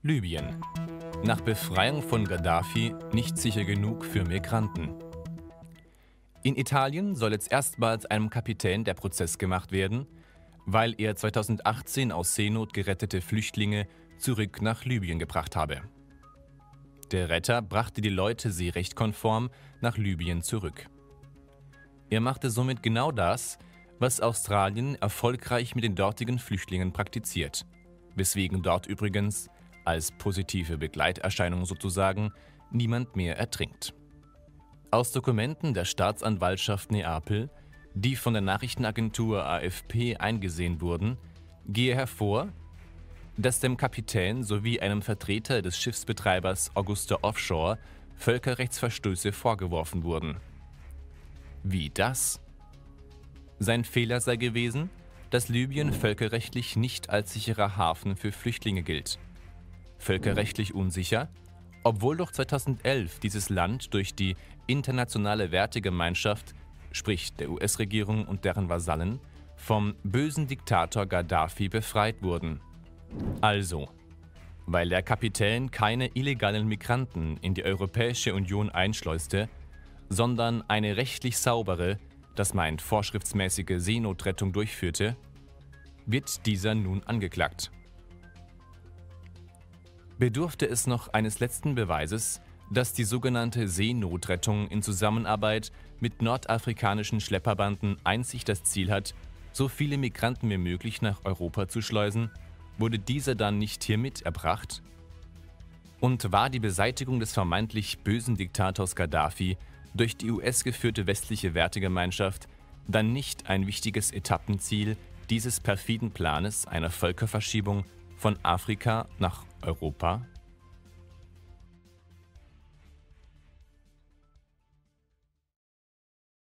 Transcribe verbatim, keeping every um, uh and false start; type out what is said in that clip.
Libyen. Nach Befreiung von Gaddafi nicht sicher genug für Migranten. In Italien soll jetzt erstmals einem Kapitän der Prozess gemacht werden, weil er zweitausendachtzehn aus Seenot gerettete Flüchtlinge zurück nach Libyen gebracht habe. Der Retter brachte die Leute seerechtkonform nach Libyen zurück. Er machte somit genau das, was Australien erfolgreich mit den dortigen Flüchtlingen praktiziert, weswegen dort übrigens, als positive Begleiterscheinung sozusagen, niemand mehr ertrinkt. Aus Dokumenten der Staatsanwaltschaft Neapel, die von der Nachrichtenagentur A F P eingesehen wurden, gehe hervor, dass dem Kapitän sowie einem Vertreter des Schiffsbetreibers Augusta Offshore Völkerrechtsverstöße vorgeworfen wurden. Wie das? Sein Fehler sei gewesen, dass Libyen völkerrechtlich nicht als sicherer Hafen für Flüchtlinge gilt. Völkerrechtlich unsicher, obwohl doch zweitausendelf dieses Land durch die internationale Wertegemeinschaft, sprich der U S-Regierung und deren Vasallen, vom bösen Diktator Gaddafi befreit wurden. Also, weil der Kapitän keine illegalen Migranten in die Europäische Union einschleuste, sondern eine rechtlich saubere, das meint vorschriftsmäßige Seenotrettung durchführte, wird dieser nun angeklagt. Bedurfte es noch eines letzten Beweises, dass die sogenannte Seenotrettung in Zusammenarbeit mit nordafrikanischen Schlepperbanden einzig das Ziel hat, so viele Migranten wie möglich nach Europa zu schleusen, wurde dieser dann nicht hiermit erbracht? Und war die Beseitigung des vermeintlich bösen Diktators Gaddafi durch die U S geführte westliche Wertegemeinschaft dann nicht ein wichtiges Etappenziel dieses perfiden Planes einer Völkerverschiebung von Afrika nach Europa?